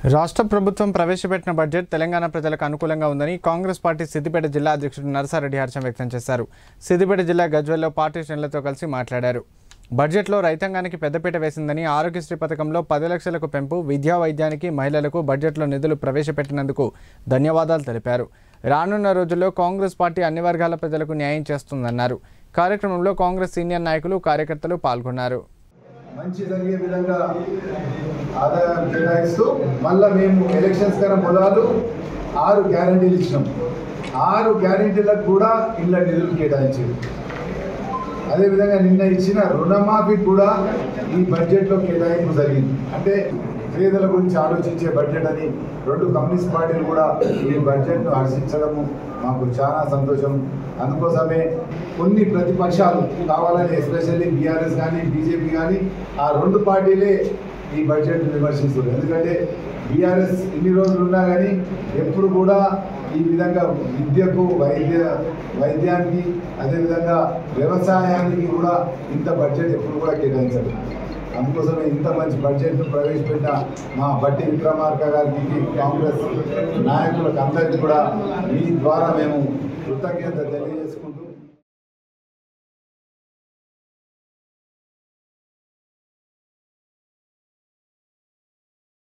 రాష్ట్ర ప్రభుత్వం ప్రవేశపెట్టిన బడ్జెట్ తెలంగాణ ప్రజలకు అనుకూలంగా ఉందని కాంగ్రెస్ పార్టీ సిద్దిపేట జిల్లా అధ్యక్షుడు నరసారెడ్డి హర్షం వ్యక్తం చేశారు. సిద్దిపేట జిల్లా గజ్వేల్లో పార్టీ శ్రేణులతో కలిసి మాట్లాడారు. బడ్జెట్లో రైతాంగానికి పెద్దపీట వేసిందని, ఆరోగ్యశ్రీ పథకంలో 10 లక్షలకు పెంపు, విద్యా వైద్యానికి మహిళలకు బడ్జెట్లో నిధులు ప్రవేశపెట్టినందుకు ధన్యవాదాలు తెలిపారు. రానున్న రోజుల్లో కాంగ్రెస్ పార్టీ అన్ని వర్గాల ప్రజలకు న్యాయం చేస్తుందన్నారు. కార్యక్రమంలో కాంగ్రెస్ సీనియర్ నాయకులు, కార్యకర్తలు పాల్గొన్నారు. మంచి జరిగే విధంగా ఆదాయం కేటాయిస్తూ మళ్ళీ మేము ఎలక్షన్స్ కన్నా మొదలు 6 గ్యారంటీలు ఇచ్చినాం. 6 గ్యారంటీలకు కూడా ఇళ్ళ నిధులు కేటాయించారు. అదేవిధంగా నిన్న ఇచ్చిన రుణమాఫీ కూడా ఈ బడ్జెట్లో కేటాయింపు జరిగింది. అంటే పేదల గురించి ఆలోచించే బడ్జెట్ అని 2 కమ్యూనిస్ట్ పార్టీలు కూడా ఈ బడ్జెట్ను హర్షించడము మాకు చాలా సంతోషం. అందుకోసమే కొన్ని ప్రతిపక్షాలు కావాలని, ఎస్పెషల్లీ బీఆర్ఎస్ కానీ బీజేపీ కానీ, ఆ 2 పార్టీలే ఈ బడ్జెట్ను విమర్శిస్తారు. ఎందుకంటే బీఆర్ఎస్ ఇన్ని రోజులు ఉన్నా కానీ ఎప్పుడు కూడా ఈ విధంగా విద్యకు, వైద్యానికి, అదేవిధంగా వ్యవసాయానికి కూడా ఇంత బడ్జెట్ ఎప్పుడు కూడా కేటాయించారు. అందుకోసమే ఇంత మంచి బడ్జెట్ను ప్రవేశపెట్టిన మా బట్టి విక్రమార్క గారికి, కాంగ్రెస్ నాయకులకు అందరికీ కూడా మీ ద్వారా మేము కృతజ్ఞత తెలియజేసుకుంటూ